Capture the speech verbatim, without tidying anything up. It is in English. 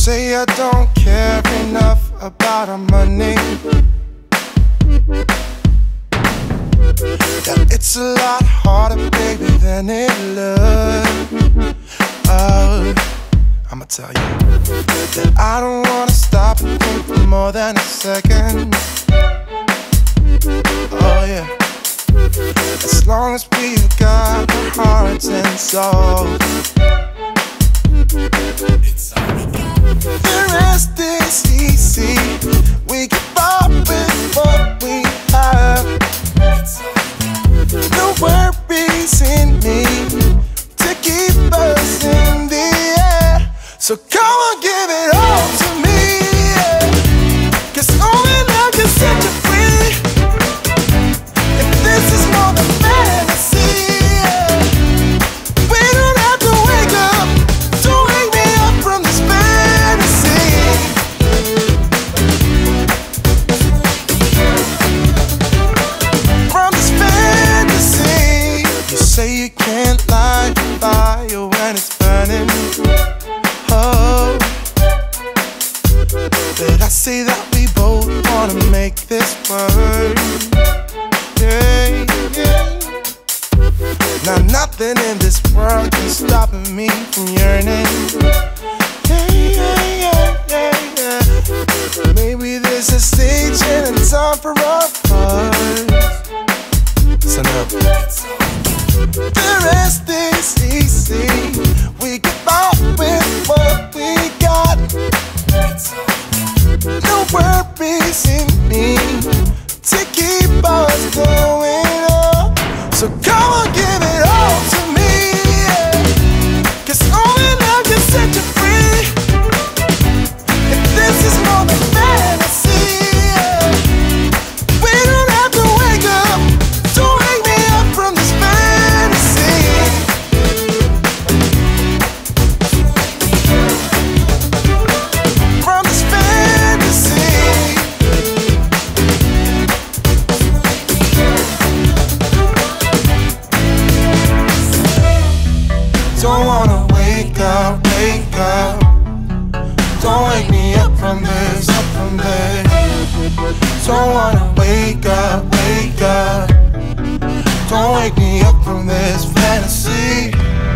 say I don't care enough about our money, that it's a lot harder, baby, than it looks. Oh, I'ma tell you that I don't wanna stop and think for more than a second. Oh yeah, as long as we got our hearts and souls, it's all we got. The rest is easy. We get by with what we have. No worries in me to keep us in the air. So come on, give it all to me, yeah. Cause only love can set you free. If this is more than fantasy, yeah. We don't have to wake up. Don't wake me up from this fantasy. From this fantasy. You say you can't light the fire when it's burning. Oh, but I say that we both wanna make this work. Yeah, yeah. Now nothing in this world is stopping me from yearning. Yeah, yeah, yeah, yeah, yeah. Maybe there's a stage and a time for our parts. So now the rest is easy. We get by with what we got. No worries in me to keep us going on. So come on, give it all to me, yeah. Cause only love can set you free. If this is more than fantasy, yeah. We don't have to wake up. Don't wake me up from this fantasy. From this fantasy. Don't wanna wake up, wake up. Don't wake me up from this, up from this. Don't wanna wake up, wake up. Don't wake me up from this fantasy.